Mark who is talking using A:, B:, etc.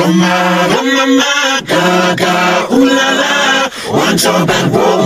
A: my, gaga, ooh la la. One job and roll.